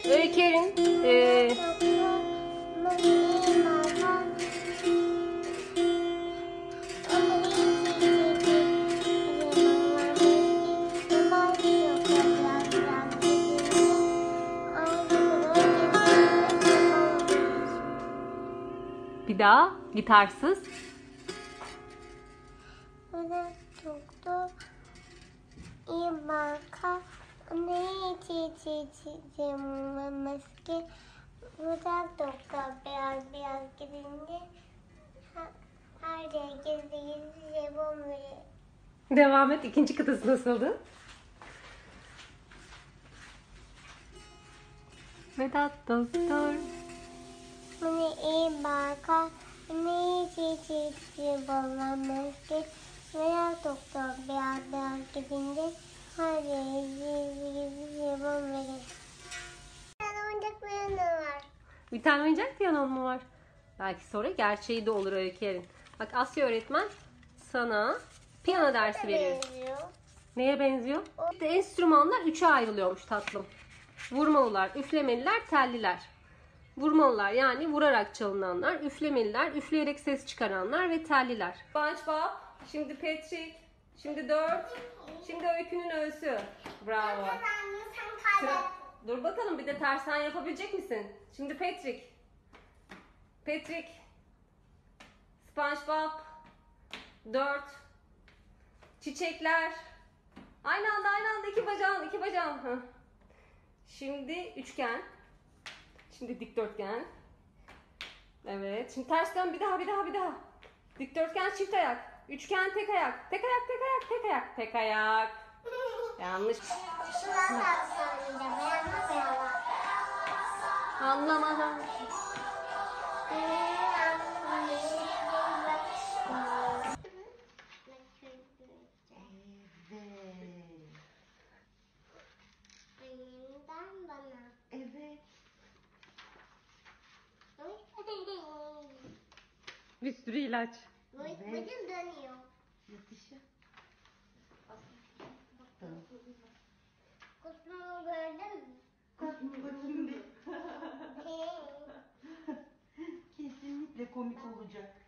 Öykü'nün bir daha gitarsız. Doktor iyi marka ne maske burada doktor biraz gidince her yere gizli yapım veriyor. Devam et. İkinci kıtası nasıldı? Vedat doktor. Hani iyi marka ne bana maske biraz doktor biraz gidince her yere gizli yapım veriyor. Oyuncak var. Bir tane oyuncak piyanon mu var? Belki sonra gerçeği de olur Öykü. Bak Asya öğretmen sana piyano dersi veriyor. Neye benziyor? İşte enstrümanlar 3'e ayrılıyormuş tatlım. Vurmalılar, üflemeliler, telliler. Vurmalılar yani vurarak çalınanlar, üflemeliler, üfleyerek ses çıkaranlar ve telliler. SpongeBob, şimdi Patrick, şimdi 4, şimdi Öykü'nün öğüsü. Bravo. Dur bakalım bir de tersen yapabilecek misin? Şimdi Patrick, SpongeBob, 4, çiçekler. Aynı anda iki bacağın. Heh. Şimdi üçgen. Şimdi dikdörtgen. Evet. Şimdi ters dön bir daha. Dikdörtgen çift ayak. Üçgen tek ayak. Tek ayak. Yanlış. Anlamadım. Evet. Bir sürü ilaç. Bacım dönüyor. Yatışı. Kusmumu gördün mü? Bakayım bir. Kesinlikle komik olacak.